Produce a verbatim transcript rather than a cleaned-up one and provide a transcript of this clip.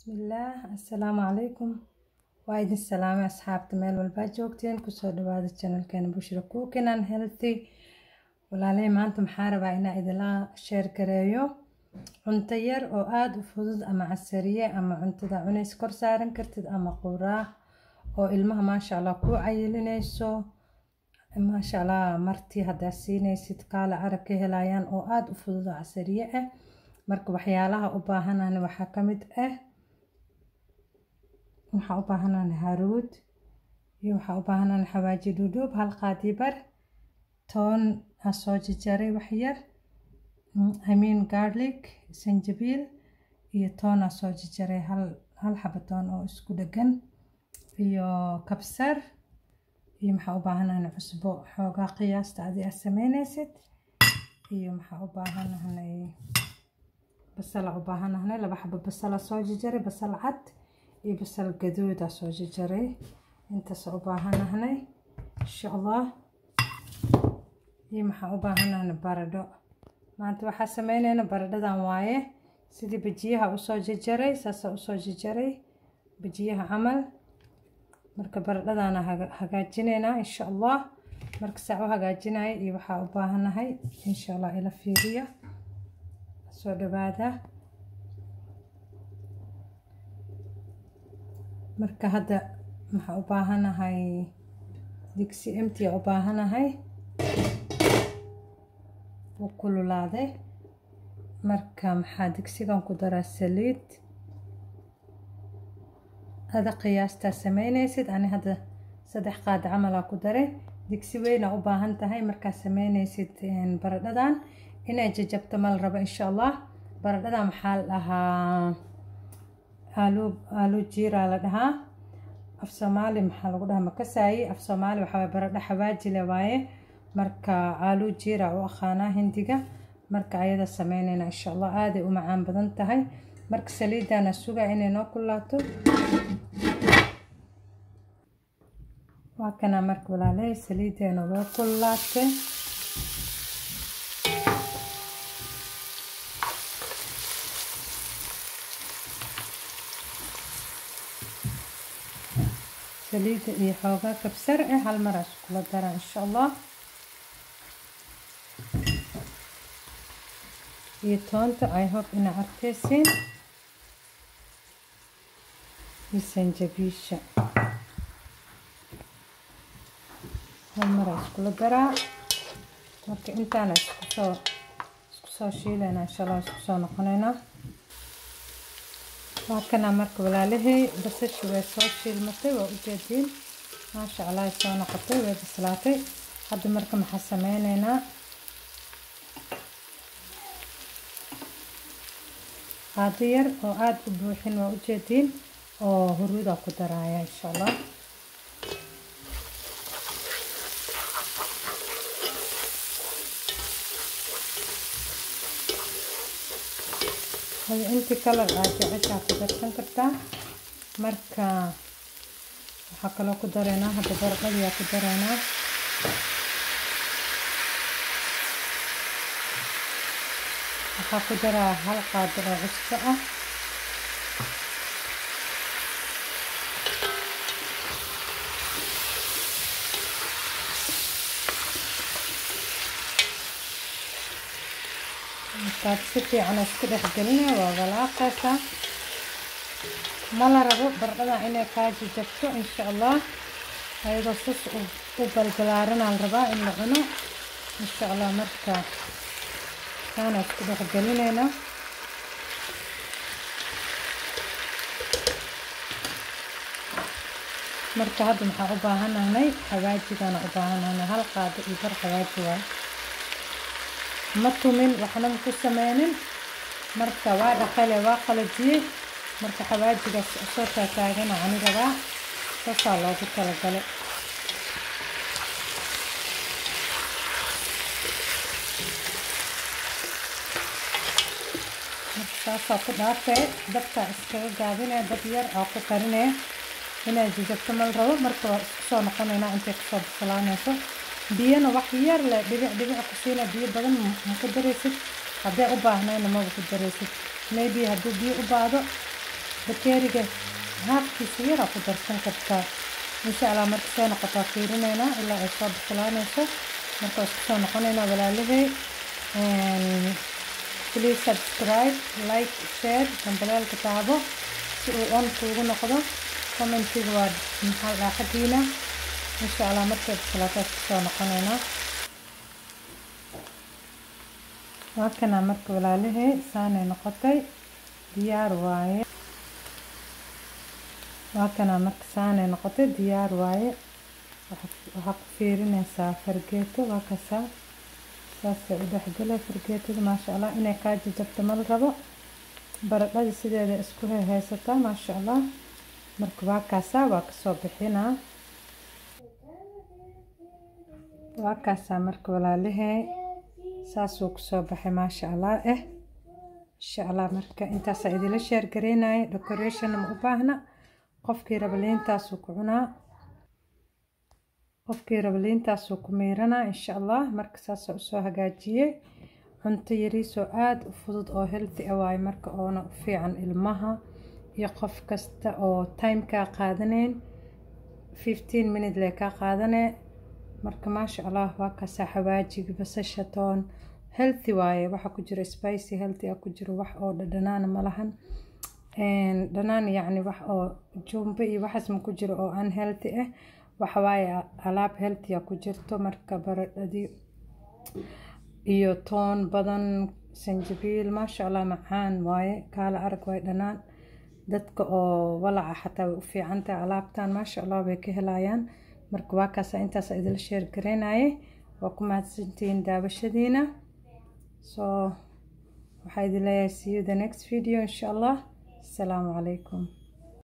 بسم الله السلام عليكم وايد السلام يا أصحاب تمال والباجوكتين كسر دواد الشانل كان بشرة كوكين and healthy walaalay maanta maxaa rabaa inaa idila share gareeyo cunto yar oo aad u fudud ama casariye ama cuntada cunays kor saaran kartid ama quraah oo ilmaha maasha Allah ku cayilinayso maasha Allah martii hadaa siinaysid kaala arag ka helayaan oo aad u fudud oo casariye ah marka waxyaalaha u baahanaan waxa kamid ah waxa u baahanaan haruud iyo waxa u baahanaan xawaaji dhudhub hal qaadi bar toon asoo jaray wax yar I mean garlic sanjabiil iyo toon asoo jaray hal hal xabo toon oo isku dhagan iyo kabsar iyo waxa u baahanaan cusbo xoogaa qiyaasta aad sameynaysid iyo waxa u baahanaan basal u baahanaan laba xabo basal soo jaray basal cad iyo basal gaduud soo jaray inta soo baahanaan insha Allah iyo waxa u baahanaan baradho maanta waxa sameeynayna baradhadan waaye sidii bajiyaha u soo jaray saasa u soo jaray bajiyaha amal marka baradhadana hagaajinayna insha Allah marka saa u hagaajinay iyo waxa u baahanahay insha Allah ila fiiriya soo dhawaada marka hadda waxa u baahanahay digsi empty u baahanahay وكلولادة مركا محا دكسيغان كدرا سليد هذا قياس تاسمينيسيد أنا هذا صدح قاد عملا كدري دكسي وينا وباهن تهي مركا سمينيسيد برددان إنا ججبت مال ربا إن شاء الله برددان محال لها آلو آلو جيرا لدها أف سومالي محال لقدها مكساي أف سومالي وحاوي برد حواجي لوايه marka aalu jira oo khana hindiga marka ayada sameeynayna insha Allah aad u macaan badan tahay marka saliidana suga inay noo kulaato waa kana marka walaalay saliidana waa kulaatay saliida iyo xoogaa kabsar ah hal mar isku dara insha Allah iyo toonta I hope ina artaysin iyo sanjabiisha hal mar isku daraa marka intaan isku soo isku soo shiilayna insha Allah isku soo noqonayna waa kana marka walaalahay basasha way soo shiilmatay waa u jeedin maasha Allah soo noqotay way bislaatay hadda marka maxaa sameynaynaa هادير أو عاد بروحين وأجدين أو هرودا كدرايا إن شاء الله هذا أنت كلر عادي عشان كدرتن كرتا مركا حكلو كدرنا هذا برقة يا كدرنا waxaa ku daraa hal qaado oo cusbo ah markaad si fiican isku dhex gelina waa walaaqaysa ma la rabo baradhada inay kaa jajabto insha Allah ayadoo sis u balbalaaranaa la rabaa in la cuno insha Allah marka أنا أكتب حجلينا مركا هذا محا أباهنا هناي حواجي كان أباهنا هنا هالقاد إبر حواجي واي مطو من وحنا مكسة مينين مركا وادا خالي واقل جيه مركا حواجي بس أصوتا تاغينا عني ربا تصالو بكالقالي saasa ku dhaafay dabka iskaga gaabinay dab yar oo ku karinay inay jajabto mal rabo marka waa isku soo noqonayna intay ku soo bislaanayso biyana wax yar la dhibic dhibic ku siina biyo badan ma ku daraysid haddii u baahnayna ma ku daraysid maybe haddii biyo u baahdo bakeeriga haafkiisa yar ku darsan kartaa insha Allah marka soo noqoto fiirinayna ilaa ay soo bislaanayso marka isku soo noqonayna walaalahay please subscribe like share dambalaalka taabo si uu on kuugu noqdo commentiga waa maxaa dhaaxadiina insha Allah marka bislaato isku soo noqonayna waa kana marka walaalahay saanay noqotay diyaar waaye waa kana marka saanay noqotay diyaar waaye waxa ku fiirinaysaa fargeeto waa kasa saasay u dhexgalay fargeetada maasha Allah inay ka jajabto mal rabo baradhada sideeda isku haysataa maasha Allah marka waa kasa waa ka soo bixinaa waa kasa marka walaalahay saasuu ku soo baxay maasha Allah eh insha Allah marka intaas ay idila share gareynay decoration ma u baahna qofkii raba liintaas ku cunaa qofkii raba liintaas ku meerana insha Allah marka saas u soo hagaajiyay cunto yariiso aad u fudud oo healthy ah waay marka oona u fiican ilmaha iyo qof kasta oo time ka qaadaneen fifteen minutes le ka qaadanay marka maasha Allah waa ka saxawaajiga basasha toon healthy waaye waxa ku jira spicy healthy ah ku jira wax oo dhadhanaan ma lahan een dhanaan yani wax oo jumbo iyo waxas ma ku jiro oo aan healthy ah waxa waaye alaab healthy ah ku jirto marka baradhadii iyo toon badan sanjabiil maasha Allah macaan waaye kala arag way dhanaan dadka oo walaca xataa way u fiican tahay alaabtan maasha Allah way ka helayaan marka waa kaas intaas idil share gareynay waa ku mahadsantiin daawashadiina so waxa idin leeyahay see you the next video insha Allah السلام عليكم.